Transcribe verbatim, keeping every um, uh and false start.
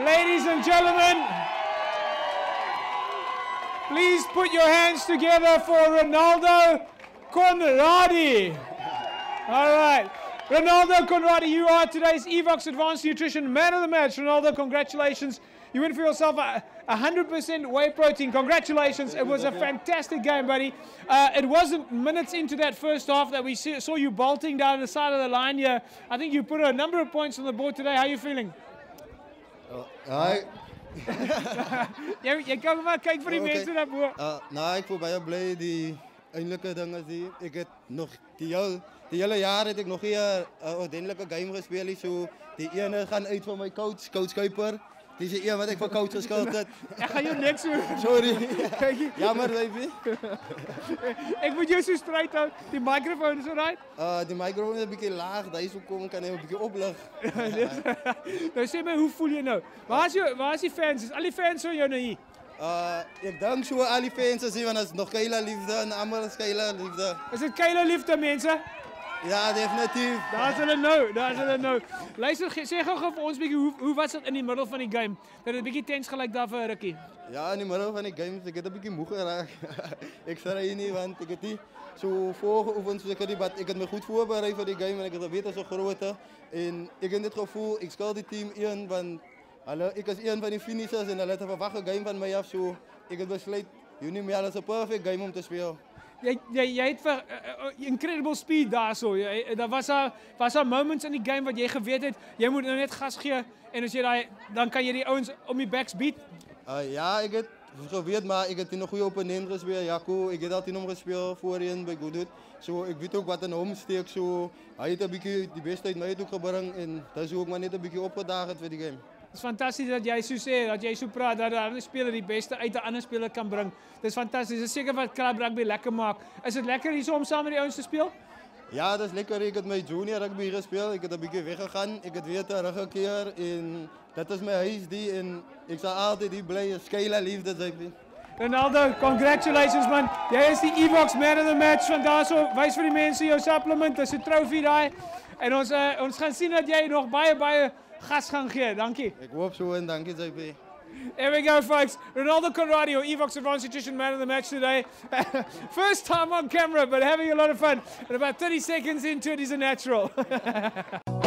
Ladies and gentlemen, please put your hands together for Renaldo Conradie. All right. Renaldo Conradie, you are today's Evox Advanced Nutrition Man of the Match. Renaldo, congratulations. You win for yourself a one hundred percent whey protein. Congratulations. It was a fantastic game, buddy. Uh, it wasn't minutes into that first half that we saw you bolting down the side of the line here. I think you put a number of points on the board today. How are you feeling? Uh, Hi. Jy jy kan maar kyk vir die mense daar bo. Uh, nou, ek voel baie bly die eindelike ding is die ek het nog die heel die hele jaar het ek nog nie 'n ordentlike game gespeel nie. So die ene gaan uit van my coach, coach Kuiper. Dis die een wat ek vir coach geskuld het. Ek gaan jou niks doen. Sorry. Jammer, baby. Ek moet jou so stryd hou. Die microfoon is alright. Uh die microfoon is 'n bietjie laag. Daar is hoekom kan hy 'n bietjie oplig. Nou sê my, hoe voel jy nou? Waar is jou waar is die fans? Is al die fans so jou nou hier? Uh ek dink so al die fans as jy want as nog Keila liefde en almal is Keila liefde. Is dit Keila liefde mense? Ja, definitief. Daar's hulle nou, daar's hulle nou. Luister, sê gou-gou vir ons bietjie hoe hoe was dit in die middel van die game? Dat dit bietjie tens gelyk daar vir 'n rukkie. Ja, in die middel van die game ek het 'n bietjie moeg geraak. Ek sê hier nie want ek het nie so voorgeoefen soos ek het, maar ek het my goed voorberei vir die game en ek het geweet dit is so groot en ek het net gevoel ek skuld die team een want hulle ek is een van die finishers en hulle het 'n verwagte game van my af so ek het besluit Uni-Mil is 'n perfect game om te speel. Jy jy jy het vir uh, uh, incredible speed daarso. Daar was daar was daar moments in die game wat jy geweet het jy moet nou net gas gee en as jy daai dan kan jy die ouens om die backs beat. Uh, ja, ek het geweet maar ek het 'n goeie opponent gespeel. Jaco, ek het altyd hom gespeel voorheen by Goodwood. So ek weet ook wat in hom steek so hy het 'n bietjie die beste uit my uit gebring en dis hoe ek maar net 'n bietjie opgedaag het vir die game. Het is fantastisch dat jij zo zegt, dat jij zo praat, dat de andere speler die beste uit de andere speler kan brengen. Het is fantastisch. Het is zeker wat club rugby lekker maakt. Is het lekker hier zo om samen met die ouders te spelen? Ja, dat is lekker. Ik heb mijn junior rugby gespeeld. Ik heb een beetje weggegaan. Ik heb weer teruggekeerd. En dat is mijn huis die. En ik zal altijd die blij Keila liefde zijn. Renaldo, congratulations man. Jij is die Evox Man of the Match. Vandaar zo, wijs voor die mensen jouw supplement. Dat is een trofee daar. En ons, uh, ons gaan zien dat jij nog baie, baie gas gaan geven. Dank je. Ik hoop zo en dank je, J P. There we go, folks. Renaldo Conradie, Evox Advanced Nutrition Man of the Match today. First time on camera, but having a lot of fun. And about thirty seconds into it, he's a natural.